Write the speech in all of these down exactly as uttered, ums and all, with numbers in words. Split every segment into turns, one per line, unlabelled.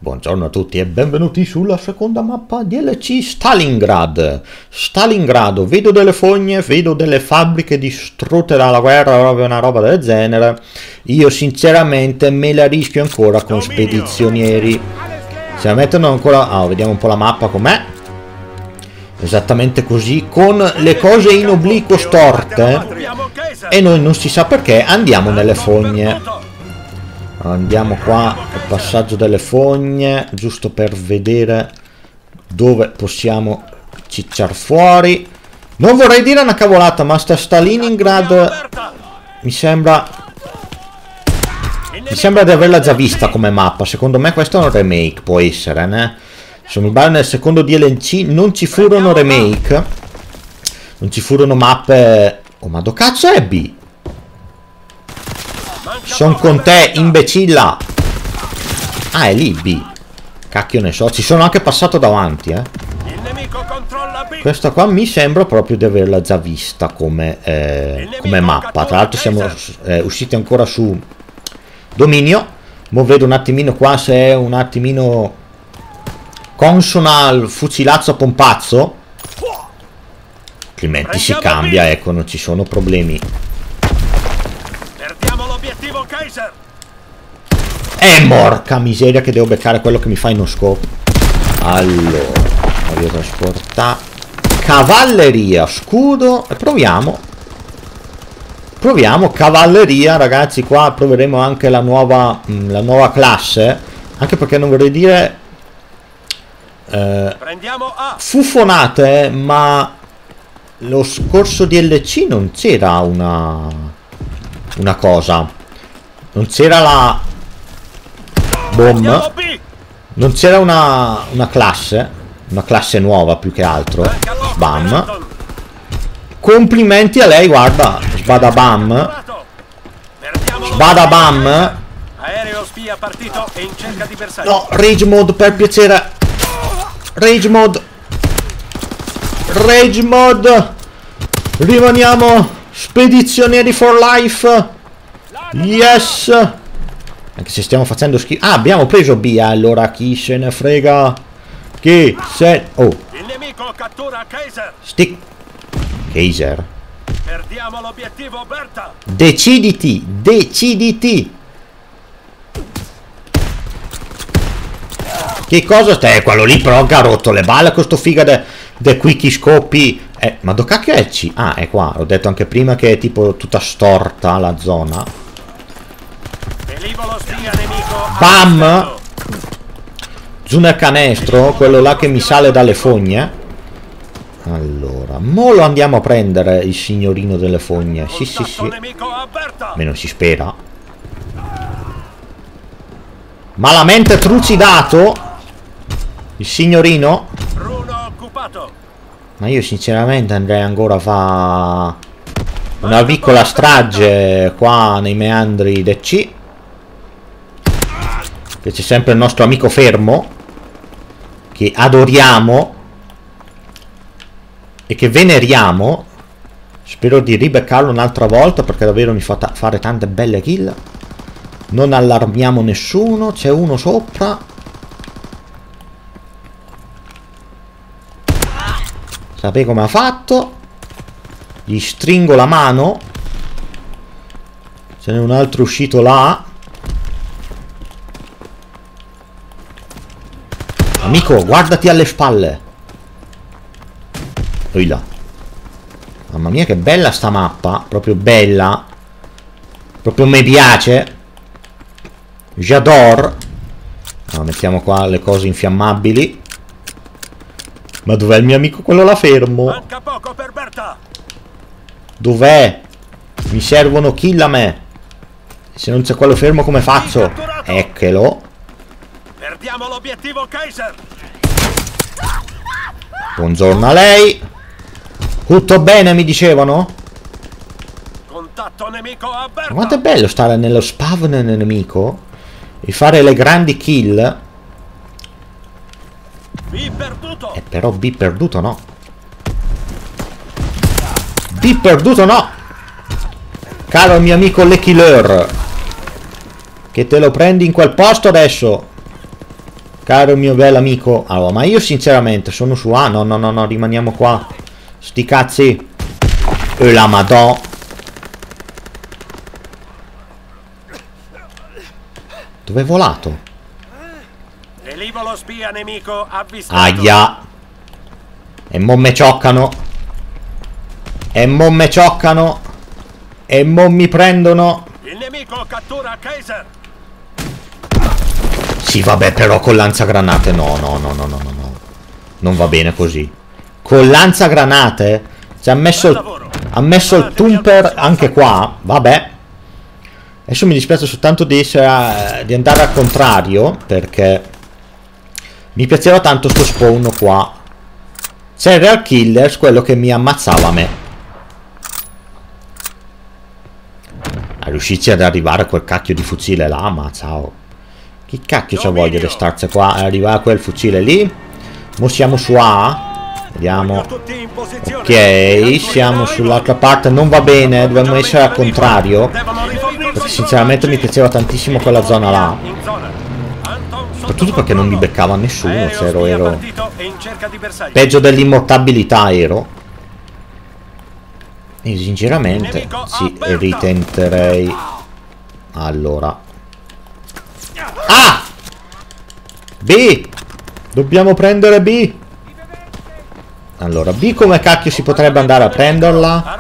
Buongiorno a tutti e benvenuti sulla seconda mappa D L C Stalingrad. Stalingrado, vedo delle fogne, vedo delle fabbriche distrutte dalla guerra, proprio una roba del genere. Io sinceramente me la rischio ancora con spedizionieri. Se la mettono ancora... Ah, vediamo un po' la mappa com'è. Esattamente così, con le cose in obliquo storte. E noi non si sa perché andiamo nelle fogne. Andiamo qua al passaggio delle fogne, giusto per vedere dove possiamo cicciar fuori. Non vorrei dire una cavolata, ma sta Stalingrad mi sembra mi sembra di averla già vista come mappa. Secondo me questo è un remake, può essere, né? Se mi sbaglio nel secondo D L C non ci furono remake, non ci furono mappe. Oh, ma do cazzo è B? Sono con te, imbecilla. Ah, è lì B. Cacchio ne so, ci sono anche passato davanti, eh. Questa qua mi sembra proprio di averla già vista come, eh, come mappa. Tra l'altro siamo eh, usciti ancora su dominio. Mo vedo un attimino qua se è un attimino consona al fucilazzo a pompazzo. Altrimenti si cambia, ecco, non ci sono problemi.
L'obiettivo Kaiser.
Eh, porca miseria che devo beccare quello che mi fa in no scope. Allora, voglio trasportare cavalleria, scudo e proviamo. Proviamo cavalleria, ragazzi. Qua proveremo anche la nuova, mh, la nuova classe. Anche perché non vorrei dire eh, fuffonate, ma lo scorso D L C non c'era una una cosa, non c'era la bomb, non c'era una, una classe, una classe nuova più che altro. Bam. Complimenti a lei, guarda, sbada bam, sbada bam. No, rage mode per piacere, rage mode, rage mode, rimaniamo spedizionieri for life. Yes. Anche se stiamo facendo schifo. Ah, abbiamo preso B. Allora chi se ne frega. Chi se... Oh.
Il nemico cattura Kaiser.
Stick. Kaiser.
Perdiamo l'obiettivo Berta.
Deciditi. Deciditi. Che cosa stai? Quello lì però che ha rotto le balle con sto figa de, de quicky scopi. Eh, ma dove cacchio è C? Ah, è qua. Ho detto anche prima che è tipo tutta storta la zona. Bam! Giù nel canestro, quello là che mi sale dalle fogne. Allora, mo lo andiamo a prendere il signorino delle fogne. Sì, sì, sì. Almeno si spera. Malamente trucidato il signorino. Ma io sinceramente andrei ancora a fare una piccola strage qua nei meandri del C. Che c'è sempre il nostro amico fermo, che adoriamo e che veneriamo. Spero di ribeccarlo un'altra volta perché davvero mi fa fare tante belle kill. Non allarmiamo nessuno, c'è uno sopra. Sapete come ha fatto? Gli stringo la mano. Ce n'è un altro uscito là. Amico, guardati alle spalle. Oi là. Mamma mia che bella sta mappa. Proprio bella. Proprio mi piace. J'adore. Allora, mettiamo qua le cose infiammabili. Ma dov'è il mio amico quello là fermo?
Manca poco per Berta.
Dov'è? Mi servono kill a me. Se non c'è quello fermo come faccio? Eccolo.
Perdiamo l'obiettivo Kaiser.
Buongiorno a lei. Tutto bene mi dicevano?
Contatto nemico a Berta.
Ma quanto è bello stare nello spawn nel nemico e fare le grandi kill.
B perduto.
Eh, però B perduto no. B perduto no. Caro mio amico le killer, che te lo prendi in quel posto adesso. caro mio bel amico. Allora, ma io sinceramente sono su A. No, no, no, no, rimaniamo qua. Sti cazzi. E la madò. Dove è volato?
Velivolo spia nemico avvistato.
Aia. E mo me cioccano. E mo me cioccano. E mo mi prendono.
Il nemico cattura Kaiser.
Sì, vabbè, però con lanzagranate no, no, no, no, no, no, no. Non va bene così. Con lanzagranate ci ha messo il, ha messo il Thumper anche qua. Vabbè. Adesso mi dispiace soltanto di, essere, di andare al contrario, perché mi piaceva tanto sto spawn qua. Serial Killers, quello che mi ammazzava a me. A riuscirci ad arrivare a quel cacchio di fucile là, ma ciao. Chi cacchio c'ha voglia di starci qua e arrivare a quel fucile lì? Mo siamo su A. Vediamo. Ok, siamo sull'altra parte. Non va bene, dobbiamo essere al contrario, perché sinceramente mi piaceva tantissimo quella zona là. Soprattutto perché non mi beccava nessuno. Cioè ero, ero peggio dell'immortabilità ero. E sinceramente sì, ritenterei. Allora, A! B! Dobbiamo prendere B! Allora, B come cacchio si potrebbe andare a prenderla?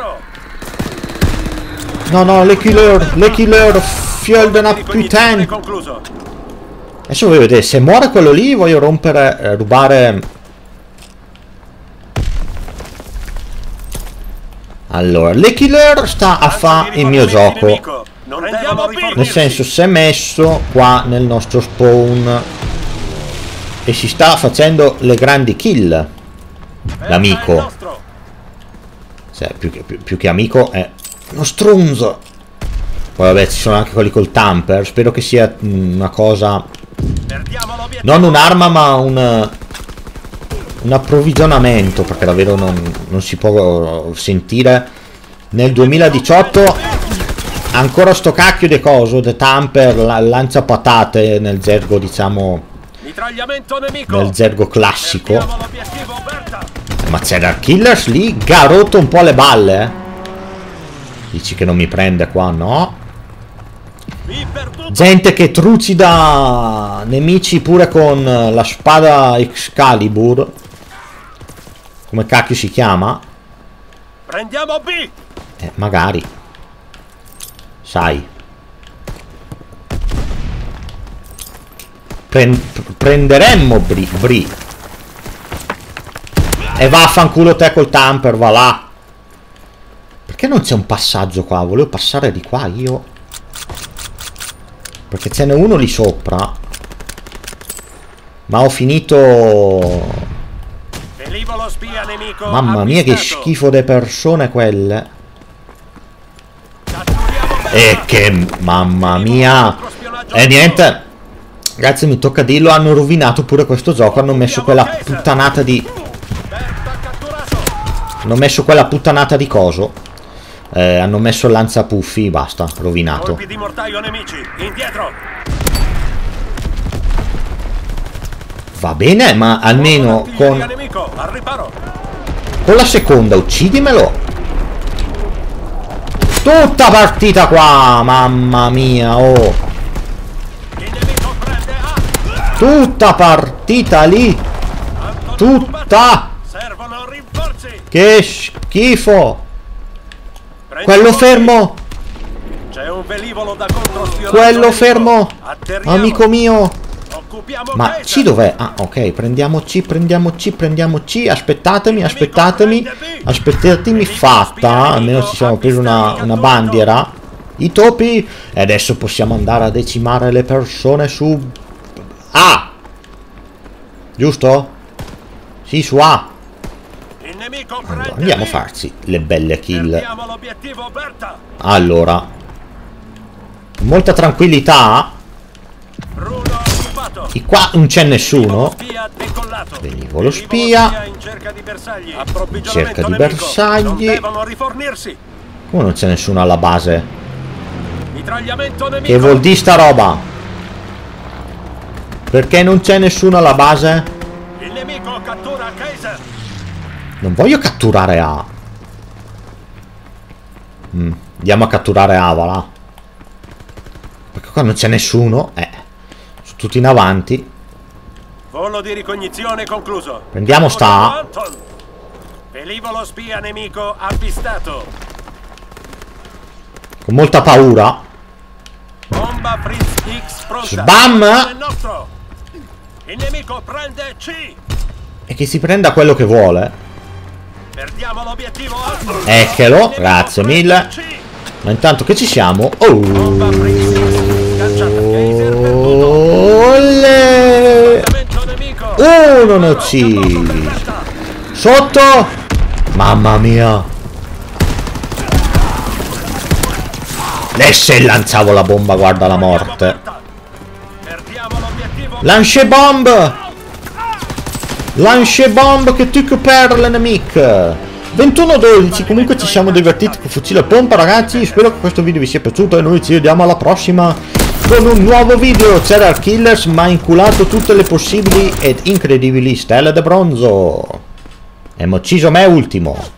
No, no, le killer, le killer, fielden up to ten. Adesso voglio vedere, se muore quello lì voglio rompere, eh, rubare. Allora, le killer sta a fa il mio gioco. Nel senso, si è messo qua nel nostro spawn e si sta facendo le grandi kill. L'amico, cioè, più che, più, più che amico è uno strunzo. Poi vabbè, ci sono anche quelli col tamper. Spero che sia una cosa, non un'arma ma un, un approvvigionamento, perché davvero non, non si può sentire nel duemiladiciotto ancora sto cacchio di coso, de tamper, la, lancia patate nel gergo, diciamo, nel gergo classico. Ma c'era Killers lì, garotto un po' le balle, eh? Dici che non mi prende qua, no? Gente che trucida nemici pure con la spada Excalibur. Come cacchio si chiama?
Prendiamo B.
Eh, magari. Sai. Pren prenderemmo Bri. Bri. E vaffanculo te col tamper, va là. Perché non c'è un passaggio qua? Volevo passare di qua io. Perché ce n'è uno lì sopra. Ma ho finito. Mamma mia, che schifo de persone quelle. E che mamma mia. E niente, ragazzi, mi tocca dirlo, hanno rovinato pure questo gioco. Hanno messo quella puttanata di Hanno messo quella puttanata di coso. Eh, hanno messo il lanzapuffi, basta, rovinato.
Colpi di mortaio nemici, indietro.
Va bene, ma almeno con con la seconda uccidimelo. Tutta partita qua, mamma mia, oh. Tutta partita lì. Tutta. Che schifo. Quello fermo.
C'è un velivolo da controspionaggio.
Quello fermo. Amico mio. Ma C dov'è? Ah, ok, prendiamo C, prendiamo C, prendiamo C. Aspettatemi, aspettatemi. Aspettatemi fatta. Almeno ci siamo presi una, una bandiera. I topi. E adesso possiamo andare a decimare le persone su A. Giusto? Sì, su A. Allora, andiamo a farci le belle kill. Allora, molta tranquillità. E qua non c'è nessuno. Velivolo spia. Cerca di bersagli. Come non c'è nessuno alla base? Che vuol dire sta roba? Perché non c'è nessuno alla base?
Il nemico cattura Kaiser.
Non voglio catturare A. Mm, andiamo a catturare A, va là. Perché qua non c'è nessuno. Eh. Sono tutti in avanti.
Volo di ricognizione concluso.
Prendiamo sta.
Anton. Velivolo spia nemico avvistato.
Con molta paura.
Bomba Fritz X pronta.
Sbam!
Il nostro. Il nemico prende C.
E che si prenda quello che vuole.
Perdiamo l'obiettivo A.
Eccolo, grazie mille. Ma intanto che ci siamo. Oh.
Bomba Fritz X. Cacciato Kaiser perduto.
Olle.
Nemico.
Oh, non ho ucciso. Sotto. Mamma mia. E se lanciavo la bomba, guarda la morte.
Perdiamo l'obiettivo.
Lance bomb. Lance bomb che tu per l'enemico. ventuno dodici. Comunque ci siamo divertiti con fucile a pompa, ragazzi. Spero che questo video vi sia piaciuto e noi ci vediamo alla prossima con un nuovo video. Serial Killers ma ha inculato tutte le possibili ed incredibili stelle de bronzo. E mo' ucciso me ultimo.